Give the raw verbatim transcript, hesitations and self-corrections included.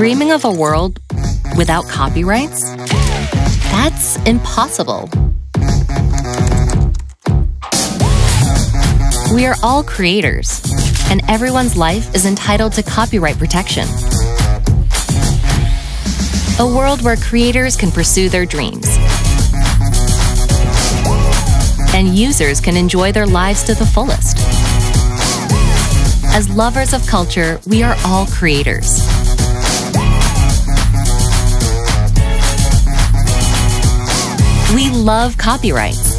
Dreaming of a world without copyrights? That's impossible. We are all creators, and everyone's life is entitled to copyright protection. A world where creators can pursue their dreams, and users can enjoy their lives to the fullest. As lovers of culture, we are all creators. We love copyrights.